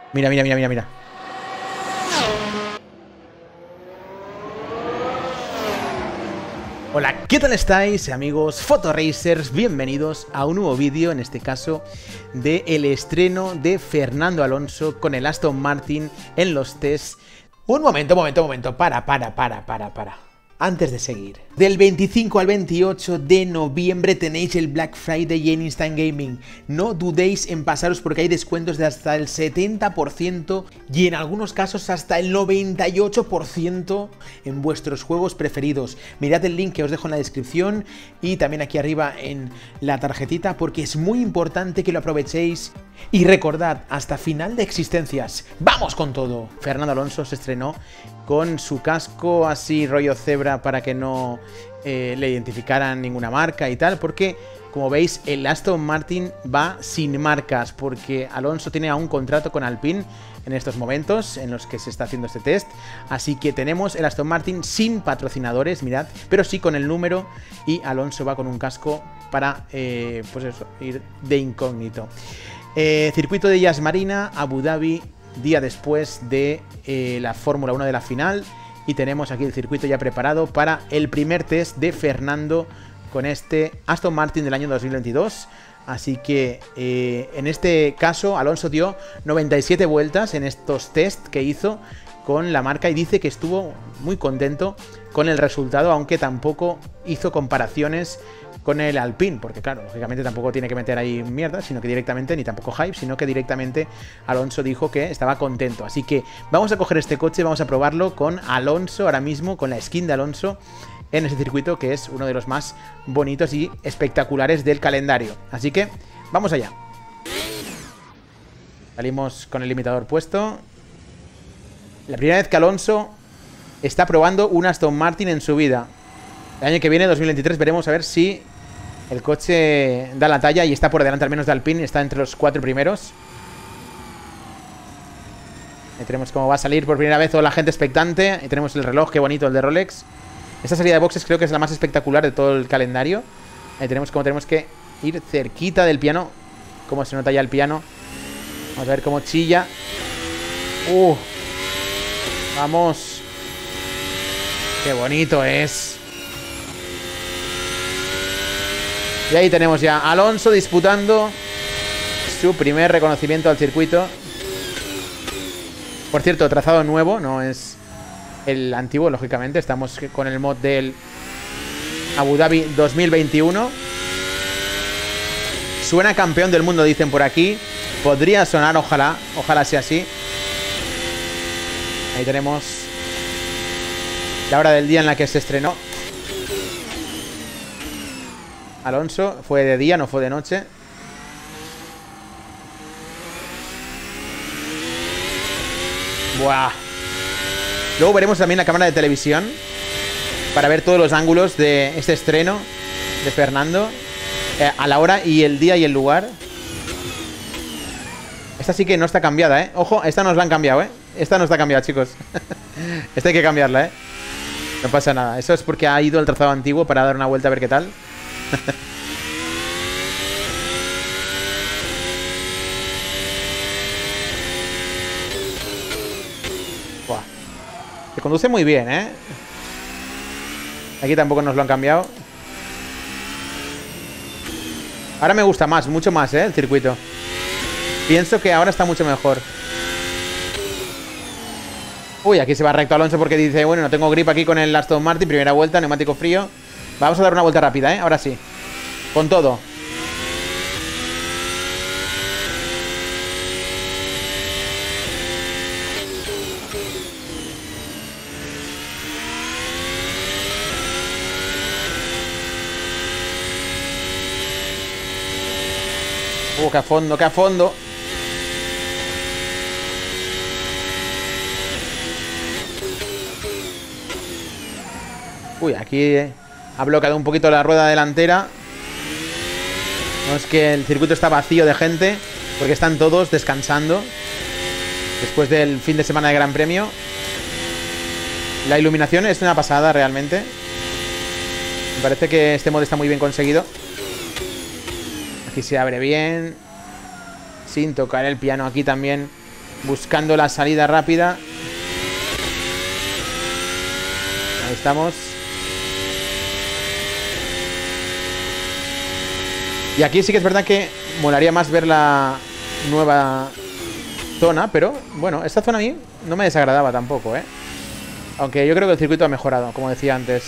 Mira, mira, mira, mira, mira. Hola, ¿qué tal estáis, amigos Fotoracers? Bienvenidos a un nuevo vídeo, en este caso, del estreno de Fernando Alonso con el Aston Martin en los tests. Un momento, para. Antes de seguir, del 25 al 28 de noviembre tenéis el Black Friday en Instant Gaming. No dudéis en pasaros porque hay descuentos de hasta el 70% y en algunos casos hasta el 98% en vuestros juegos preferidos. Mirad el link que os dejo en la descripción y también aquí arriba en la tarjetita porque es muy importante que lo aprovechéis. Y recordad, hasta final de existencias, ¡vamos con todo! Fernando Alonso se estrenó con su casco así rollo cebra para que no le identificaran ninguna marca y tal, porque como veis el Aston Martin va sin marcas, porque Alonso tiene aún contrato con Alpine en estos momentos en los que se está haciendo este test, así que tenemos el Aston Martin sin patrocinadores, mirad, pero sí con el número, y Alonso va con un casco para, pues eso, ir de incógnito. Circuito de Yas Marina, Abu Dhabi, día después de la Fórmula 1 de la final, y tenemos aquí el circuito ya preparado para el primer test de Fernando con este Aston Martin del año 2022. Así que en este caso Alonso dio 97 vueltas en estos test que hizo con la marca y dice que estuvo muy contento con el resultado, aunque tampoco hizo comparaciones con el Alpine, porque claro, lógicamente tampoco tiene que meter ahí mierda, sino que directamente, ni tampoco hype, sino que directamente Alonso dijo que estaba contento. Así que vamos a coger este coche, vamos a probarlo con Alonso ahora mismo, con la skin de Alonso en ese circuito que es uno de los más bonitos y espectaculares del calendario. Así que vamos allá. Salimos con el limitador puesto. La primera vez que Alonso está probando un Aston Martin en su vida. El año que viene, 2023, veremos a ver si el coche da la talla y está por delante al menos de Alpine, está entre los 4 primeros. Ahí tenemos cómo va a salir por primera vez toda la gente expectante. Ahí tenemos el reloj, qué bonito, el de Rolex. Esta salida de boxes creo que es la más espectacular de todo el calendario. Ahí tenemos cómo tenemos que ir cerquita del piano. Cómo se nota ya el piano. Vamos a ver cómo chilla. Vamos. Qué bonito es. Y ahí tenemos ya a Alonso disputando su primer reconocimiento al circuito. Por cierto, trazado nuevo, no es el antiguo, lógicamente. Estamos con el mod del Abu Dhabi 2021. Suena campeón del mundo, dicen por aquí. Podría sonar, ojalá sea así. Ahí tenemos la hora del día en la que se estrenó Alonso. Fue de día, no fue de noche. Buah. Luego veremos también la cámara de televisión para ver todos los ángulos de este estreno de Fernando, a la hora y el día y el lugar. Esta sí que no está cambiada, ¿eh? Ojo, esta nos la han cambiado, ¿eh? Esta no está cambiada, chicos. Esta hay que cambiarla, ¿eh? No pasa nada. Eso es porque ha ido al trazado antiguo para dar una vuelta a ver qué tal. Buah. Se conduce muy bien, ¿eh? Aquí tampoco nos lo han cambiado. Ahora me gusta más, mucho más, ¿eh? El circuito. Pienso que ahora está mucho mejor. Uy, aquí se va recto Alonso porque dice, bueno, no tengo grip aquí con el Aston Martin. Primera vuelta, neumático frío. Vamos a dar una vuelta rápida, ¿eh? Ahora sí. Con todo. Que a fondo, que a fondo. Uy, aquí ha bloqueado un poquito la rueda delantera. No, es que el circuito está vacío de gente porque están todos descansando después del fin de semana de Gran Premio. La iluminación es una pasada realmente. Me parece que este mod está muy bien conseguido. Aquí se abre bien, sin tocar el piano aquí también. buscando la salida rápida. Ahí estamos. Y aquí sí que es verdad que molaría más ver la nueva zona, pero bueno, esta zona a mí no me desagradaba tampoco, ¿eh? Aunque yo creo que el circuito ha mejorado, como decía antes.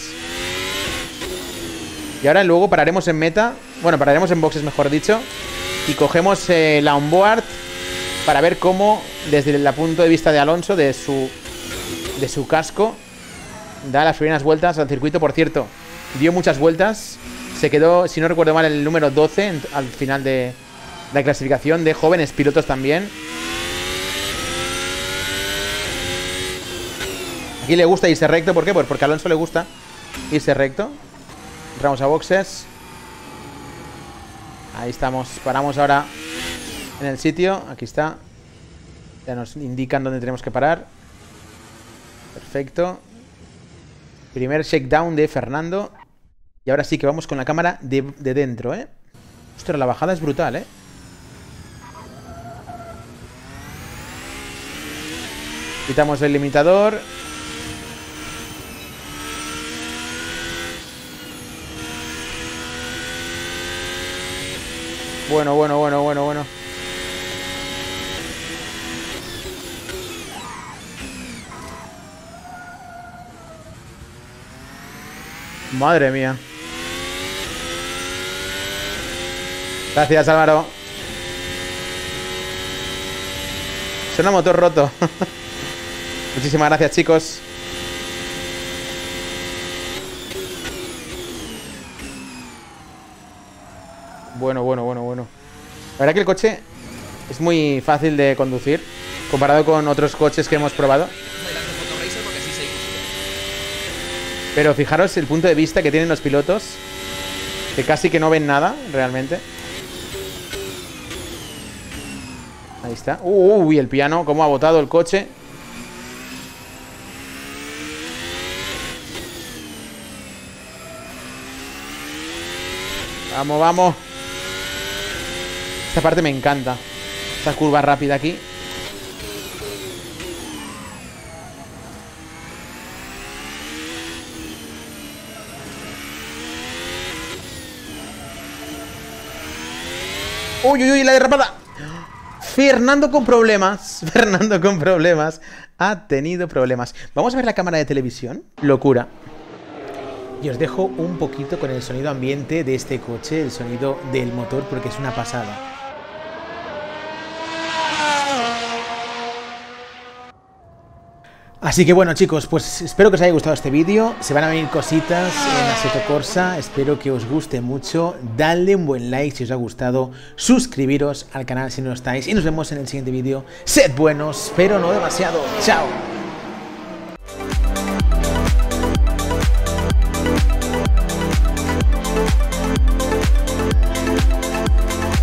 Y ahora luego pararemos en meta. Bueno, pararemos en boxes, mejor dicho. Y cogemos la onboard para ver cómo, desde el punto de vista de Alonso, de su casco, da las primeras vueltas al circuito. Por cierto, dio muchas vueltas. Se quedó, si no recuerdo mal, el número 12 al final de la clasificación de jóvenes pilotos también. Aquí le gusta irse recto. ¿Por qué? Pues porque a Alonso le gusta irse recto. Entramos a boxes. Ahí estamos. Paramos ahora en el sitio. Aquí está. Ya nos indican dónde tenemos que parar. Perfecto. Primer shakedown de Fernando. Y ahora sí que vamos con la cámara de dentro, ¿eh? Ostras, la bajada es brutal, ¿eh? Quitamos el limitador. Bueno. Madre mía. Gracias, Álvaro. Suena motor roto. Muchísimas gracias, chicos. Bueno. La verdad que el coche es muy fácil de conducir comparado con otros coches que hemos probado. Pero fijaros el punto de vista que tienen los pilotos, que casi que no ven nada, realmente. Ahí está. Uy, el piano, cómo ha botado el coche. Vamos. Esta parte me encanta. Esta curva rápida aquí. Uy, la derrapada. Fernando con problemas. Ha tenido problemas. Vamos a ver la cámara de televisión. Locura. Y os dejo un poquito con el sonido ambiente de este coche, el sonido del motor, porque es una pasada. Así que bueno, chicos, pues espero que os haya gustado este vídeo. Se van a venir cositas en Assetto Corsa. Espero que os guste mucho. Dadle un buen like si os ha gustado. Suscribiros al canal si no lo estáis. Y nos vemos en el siguiente vídeo. Sed buenos, pero no demasiado. Chao.